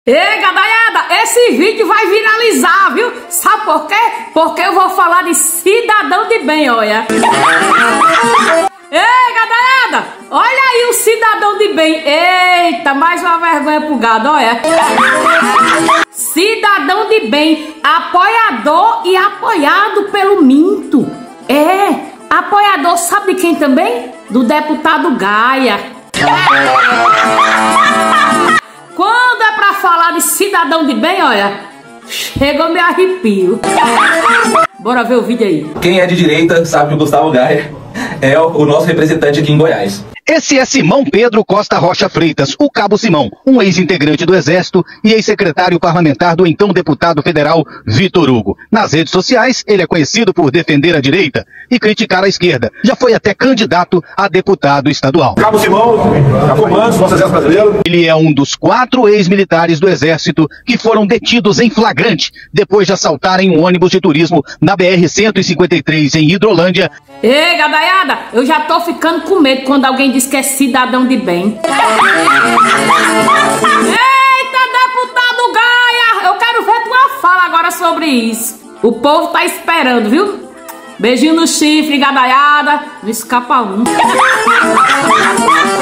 Ei, gadaiada, esse vídeo vai viralizar, viu? Sabe por quê? Porque eu vou falar de cidadão de bem, olha. Ei, gadaiada, olha aí o cidadão de bem. Eita, mais uma vergonha pro gado, olha. Cidadão de bem, apoiador e apoiado pelo Minto. Apoiador sabe de quem também? Do deputado Gaia. Quando é pra falar de cidadão de bem, olha, chega meu arrepio. Bora ver o vídeo aí. Quem é de direita sabe que o Gustavo Gaia é o nosso representante aqui em Goiás. Esse é Simão Pedro Costa Rocha Freitas, o Cabo Simão, um ex-integrante do Exército e ex-secretário parlamentar do então deputado federal Vitor Hugo. Nas redes sociais, ele é conhecido por defender a direita e criticar a esquerda. Já foi até candidato a deputado estadual. Cabo Simão, comando, Força Exército Brasileiro. Ele é um dos 4 ex-militares do Exército que foram detidos em flagrante depois de assaltarem um ônibus de turismo na BR-153 em Hidrolândia. Ei, gadaiada, eu já tô ficando com medo quando alguém diz que é cidadão de bem. Eita, deputado Gaia, eu quero ver tua fala agora sobre isso. O povo tá esperando, viu? Beijinho no chifre, gadaiada, não escapa um.